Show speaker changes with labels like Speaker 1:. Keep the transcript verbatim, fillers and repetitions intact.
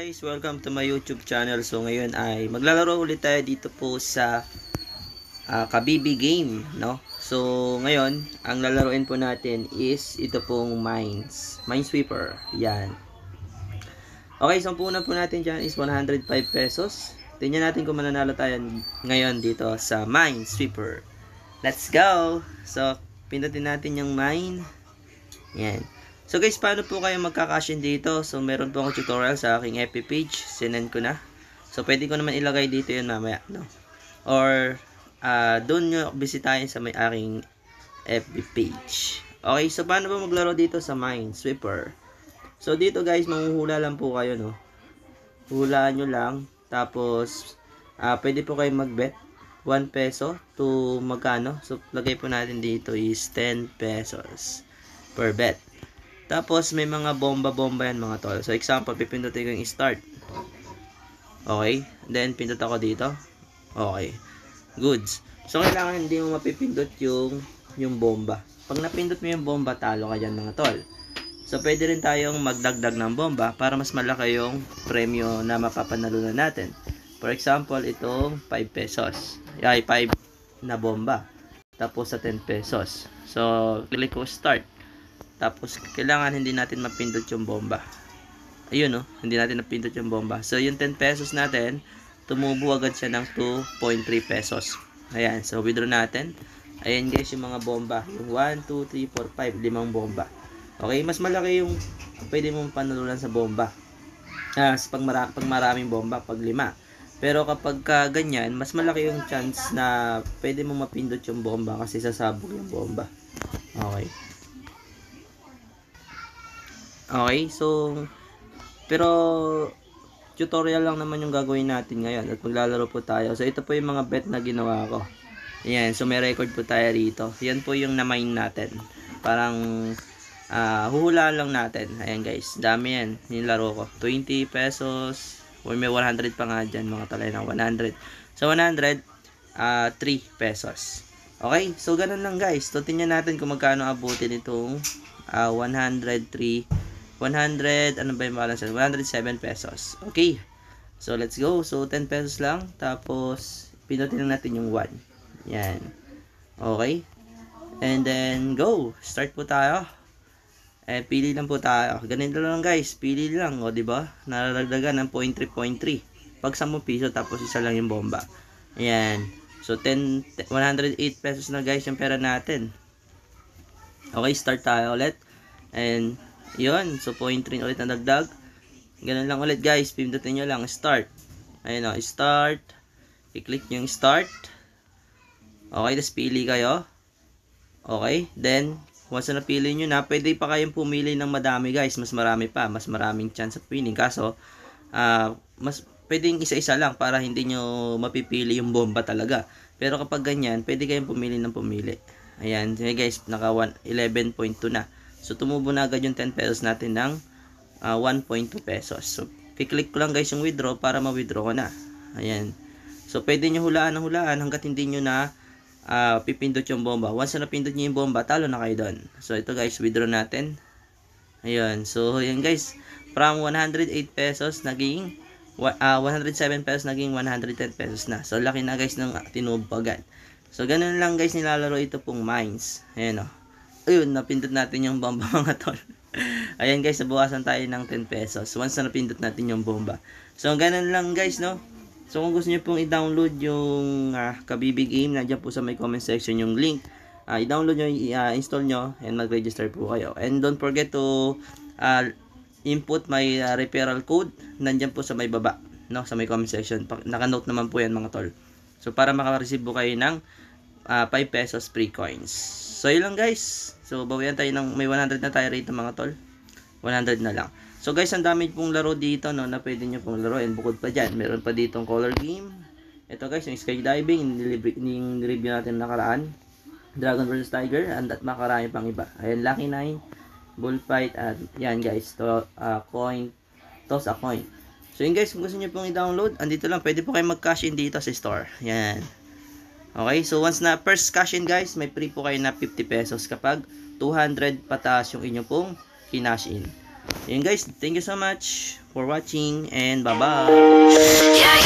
Speaker 1: Guys, welcome to my YouTube channel. So ngayon ay maglalaro ulit tayo dito po sa uh, Kabibi game, no? So ngayon, ang lalaruin po natin is ito pong Mines, Minesweeper. Yan. Okay, so ang puna po natin dyan is one hundred five pesos. Tingnan natin kung mananalo tayo ngayon dito sa Minesweeper. Let's go! So, pindutin natin yung mine. Yan. So guys, paano po kayo magka-cash in dito? So meron po akong tutorial sa aking F B page. Sinend ko na. So pwede ko naman ilagay dito yun mamaya, no? Or uh, doon nyo bisitahin sa may aking F B page. Okay, so paano ba maglaro dito sa Minesweeper? So dito guys, manghuhula lang po kayo, no? Hulaan nyo lang. Tapos, uh, pwede po kayo mag-bet. one peso to magkano? So lagay po natin dito is ten pesos per bet. Tapos, may mga bomba-bomba yan mga tol. So, example, pipindutin ko yung start. Okay. Then, pindot ako dito. Okay. Goods. So, kailangan hindi mo mapipindot yung, yung bomba. Pag napindot mo yung bomba, talo ka dyan mga tol. So, pwede rin tayong magdagdag ng bomba para mas malaki yung premyo na mapapanalunan natin. For example, itong five pesos. Ay, five na bomba. Tapos, sa ten pesos. So, click ko start. Tapos, kailangan hindi natin mapindot yung bomba. Ayun, no? Hindi natin napindot yung bomba. So, yung ten pesos natin, tumubo agad siya ng two point three pesos. Ayan. So, withdraw natin. Ayan, guys, yung mga bomba. Yung one, two, three, four, five. Limang bomba. Okay? Mas malaki yung pwede mong panalunan sa bomba. Ah, pag, mara pag maraming bomba, pag lima. Pero kapag ka ganyan, mas malaki yung chance na pwede mong mapindot yung bomba kasi sasabog yung bomba. Okay. Okay, so pero tutorial lang naman yung gagawin natin ngayon at maglalaro po tayo. So ito po yung mga bet na ginawa ko. Ayan, so may record po tayo rito. Yan po yung na-mine natin. Parang uh, huhulaan lang natin. Ayan guys, dami yan. Yung laro ko. twenty pesos. Or may one hundred pa nga dyan mga talay ng one hundred. So one hundred, uh, three pesos. Okay, so ganun lang guys. So tingnan natin kung magkano abutin itong uh, one hundred three one hundred, ano ba yung balance? one hundred seven pesos. Okay. So, let's go. So, ten pesos lang. Tapos, pinutin lang natin yung one. Yan. Okay. And then, go. Start po tayo. Eh, pili lang po tayo. Ganito lang guys. Pili lang. O, diba? Nararagdagan ng zero point three point three. Pag ten piso, tapos isa lang yung bomba. Yan. So, ten, one hundred eight pesos na guys yung pera natin. Okay, start tayo ulit. And, yun, so zero point three ulit na dagdag. Ganun lang ulit guys, pindutin nyo lang, start. Ayun o, start. I-click nyo yung start. Okay, tapos pili kayo. Okay, then, once na napili nyo na, pwede pa kayong pumili ng madami guys. Mas marami pa, mas maraming chance of winning. Kaso, uh, mas pwedeng isa-isa lang para hindi nyo mapipili yung bomba talaga. Pero kapag ganyan, pwede kayong pumili ng pumili. Ayan, so guys, naka eleven point two na. So, tumubo na agad yung ten pesos natin ng uh, one point two pesos. So, kiklik ko lang guys yung withdraw para ma-withdraw ko na. Ayan. So, pwede nyo hulaan ng hulaan hanggat hindi nyo na uh, pipindot yung bomba. Once na napindot nyo yung bomba, talo na kayo doon. So, ito guys, withdraw natin. Ayan. So, ayan guys. From one hundred eight pesos, naging uh, one hundred seven pesos, naging one hundred ten pesos na. So, laki na guys ng tinubo agad. So, ganun lang guys nilalaro ito pong Mines. Ayan o. Ayun, napindot natin yung bomba mga tol. Ayan guys, nabukasan tayo ng ten pesos. Once na napindot natin yung bomba. So, ganun lang guys, no? So, kung gusto nyo pong i-download yung uh, Kabibi game, nandiyan po sa may comment section yung link. Uh, i-download nyo, i-install nyo, and mag-register po kayo. And don't forget to uh, input my uh, referral code. Nandiyan po sa may baba, no? Sa may comment section. Naka-note naman po yan mga tol. So, para makareceive po kayo ng uh, five pesos free coins. So, yun lang guys. So, bawian tayo ng, may one hundred na tayo rito mga tol. one hundred na lang. So, guys, ang dami pong laro dito, no, na pwede nyo pong laro. And bukod pa dyan, meron pa ditong color game. Ito guys, yung skydiving, yung review natin nakaraan. Dragon versus Tiger, and at makarami pang iba. Ayan, Lucky Nine, Bullfight, at yan guys, to, uh, coin, toss a coin. So, yun guys, kung gusto nyo pong i-download, andito lang, pwede po kayo mag-cash in dito sa store. Yan. Okay, so once na first cash in guys, may free po kayo na fifty pesos kapag two hundred pataas yung inyo pong kinash in. Yun guys, thank you so much for watching and bye-bye!